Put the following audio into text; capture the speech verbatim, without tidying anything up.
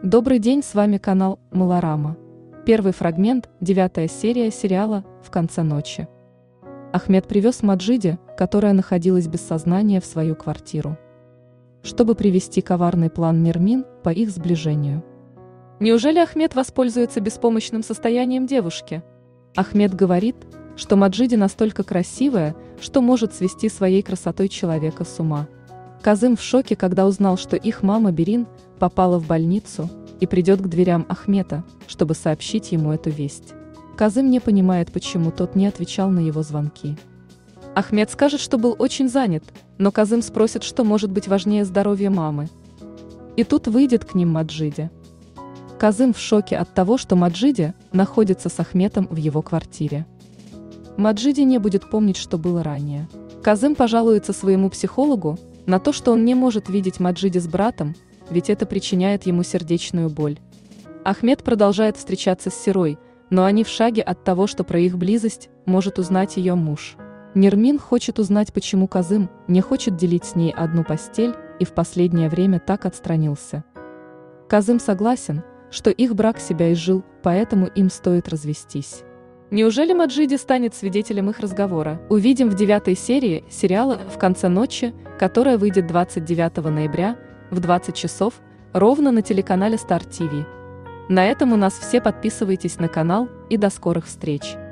Добрый день, с вами канал Малорама. Первый фрагмент, девятая серия сериала «В конце ночи». Ахмед привез Маджиде, которая находилась без сознания, в свою квартиру, чтобы привести коварный план Нермин по их сближению. Неужели Ахмед воспользуется беспомощным состоянием девушки? Ахмед говорит, что Маджиде настолько красивая, что может свести своей красотой человека с ума. Казым в шоке, когда узнал, что их мама Берин попала в больницу и придет к дверям Ахмеда, чтобы сообщить ему эту весть. Казым не понимает, почему тот не отвечал на его звонки. Ахмед скажет, что был очень занят, но Казым спросит, что может быть важнее здоровья мамы. И тут выйдет к ним Маджиде. Казым в шоке от того, что Маджиде находится с Ахмедом в его квартире. Маджиде не будет помнить, что было ранее. Казым пожалуется своему психологу на то, что он не может видеть Маджиде с братом, ведь это причиняет ему сердечную боль. Ахмед продолжает встречаться с Серой, но они в шаге от того, что про их близость может узнать ее муж. Нермин хочет узнать, почему Казым не хочет делить с ней одну постель и в последнее время так отстранился. Казым согласен, что их брак себя изжил, поэтому им стоит развестись. Неужели Маджиде станет свидетелем их разговора? Увидим в девятой серии сериала «В конце ночи», которая выйдет двадцать девятого ноября в двадцать часов ровно на телеканале Стар ти ви. На этом у нас все. Подписывайтесь на канал и до скорых встреч!